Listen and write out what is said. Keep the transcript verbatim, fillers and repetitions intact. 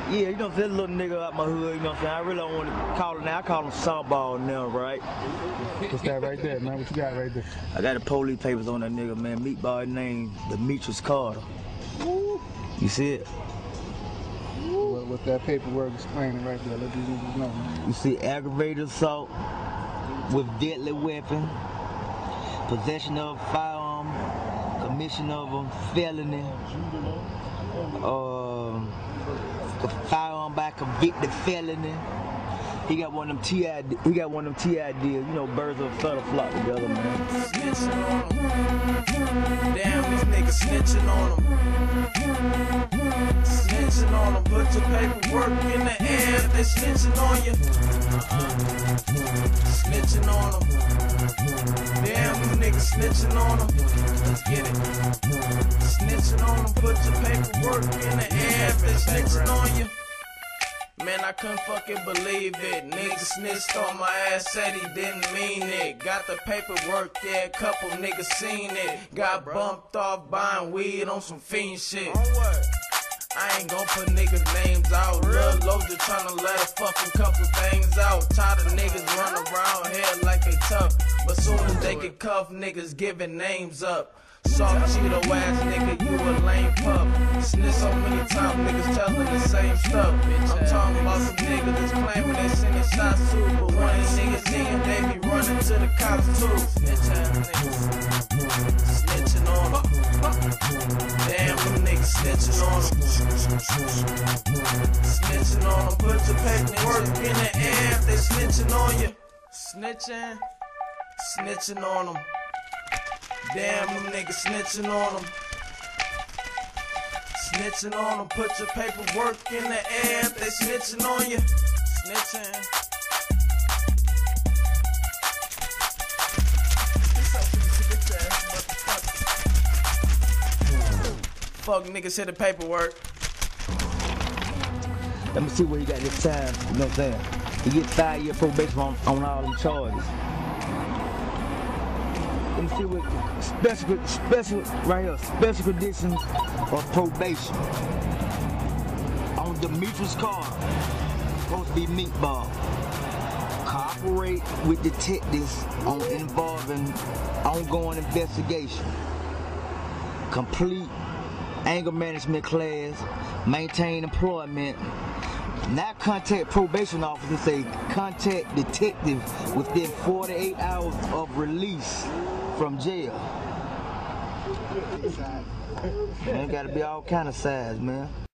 Yeah, you know, that little nigga out my hood, you know what I'm saying? I really don't want to call him now. I call him softball now, right? What's that right there, man? What you got right there? I got the police papers on that nigga, man. Meatball name, Demetrius Carter. You see it? What, what's that paperwork explaining right there? Let these niggas know, man. You see aggravated assault with deadly weapon, possession of a firearm, commission of a felony, uh, firearm by convicted felony. He got one of them T I. He got one of them T I deals. You know, birds of a feather flock together, man. Snitching on him. Damn, these niggas snitching on him. Snitching on him. Put your paperwork in the air if they snitching on you. Snitching on him. Damn, these niggas snitching on him. Let's get it. Snitching on him. Put your paperwork in the air if they snitching on you. Man, I couldn't fucking believe it. Niggas snitched on my ass, said he didn't mean it. Got the paperwork there, a couple niggas seen it. Got bumped off buying weed on some fiend shit. I ain't gon' put niggas' names out. Lil' Lo just tryna let a fucking couple things out. Tired of niggas run around here like they tough, but soon as they get cuffed, niggas giving names up. Soft Cheeto ass nigga, you a lame pup. Snitch so many times, niggas telling the same stuff. I'm talking about some niggas that's claiming they sending shots too, but when these niggas see him, they be running to the cops too. Snitch ass niggas, snitching on them. Damn, them niggas snitching on them. Snitching on them, put your paperwork in the air if they snitching on you. Snitching, snitching on them. Damn, them niggas snitching on them. Snitching on them, put your paperwork in the air if they snitching on you. Snitching. Fuck niggas hit the paperwork. Let me see what he got this time, you know what I'm saying? He gets five year probation on, on all them charges. Let me see what special, special, right here, special conditions of probation. On Demetrius Carter, supposed to be Meatball. Cooperate with detectives on involving ongoing investigation. Complete anger management class. Maintain employment. Not contact probation officer, say contact detective within forty-eight hours of release from jail. Man, gotta be all kind of size, man.